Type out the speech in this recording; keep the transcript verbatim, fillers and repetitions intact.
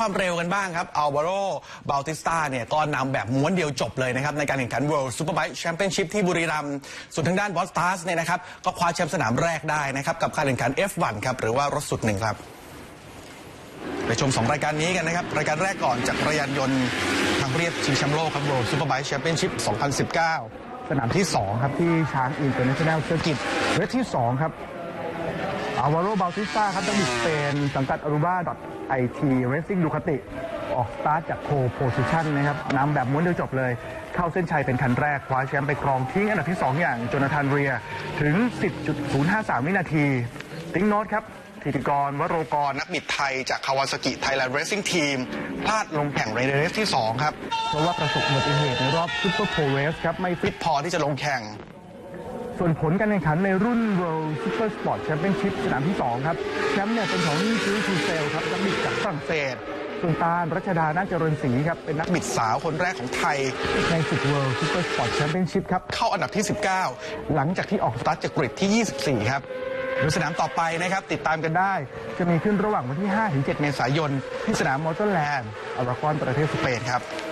ความเร็วกันบ้างครับอัลวาโรบาติสตาเนี่ยก็นำแบบม้วนเดียวจบเลยนะครับในการแข่งขัน World Superbike Championship ที่บุรีรัมย์ส่วนทางด้านบอสตัสเนี่ยนะครับก็คว้าแชมป์สนามแรกได้นะครับกับการแข่งขัน เอฟ วัน ครับหรือว่ารถสุดหนึ่งครับไปชมสองรายการนี้กันนะครับรายการแรกก่อนจากจักรยานยนต์ทางเรียบชิงแชมป์โลกครับ World Superbike Championship สองพันสิบเก้าสนามที่สองครับที่ช้างอินเตอร์เนชั่นแนลเซอร์กิตเรสที่สองครับอัลวาโรบาติสตาครับนักบิดสเปนสังกัดอารูบา ไอ ที Racing Ducati ออกสตาร์ทจากโพลโพซิชันนะครับนำแบบม้วนเดียวจบเลยเข้าเส้นชัยเป็นคันแรกคว้าแชมป์ไปครองทิ้งอันดับที่สองอย่างโจนาธานเรียถึง สิบจุดศูนย์ห้าสาม วินาทีติ๊งโน้ตครับธิติกรวโรกรนักบิดไทยจากคาวาซากิไทยแลนด์เรซซิ่งทีมพลาดลงแข่งในเรสที่สองครับเพราะว่าประสบอุบัติเหตุในรอบซุปเปอร์โพลเรสครับไม่ฟิตพอที่จะลงแข่งส่วนผลการแข่งขันในรุ่น World Super Sport Championship สนามที่สองครับแชมป์เนี่ยเป็นของนิจูทูเซลครับนักบิดจากฝรั่งเศสส่วนตาลรัชดานาคเจริญศรีครับเป็นนักบิดสาวคนแรกของไทยในศึก World Super Sport Championship ครับเข้าอันดับที่สิบเก้าหลังจากที่ออกสตาร์ทจากกริดที่ยี่สิบสี่ครับโดยสนามต่อไปนะครับติดตามกันได้จะมีขึ้นระหว่างวันที่ ห้าถึงเจ็ด เมษายนที่สนามมอเตอร์แลนด์อารากอนประเทศสเปนครับ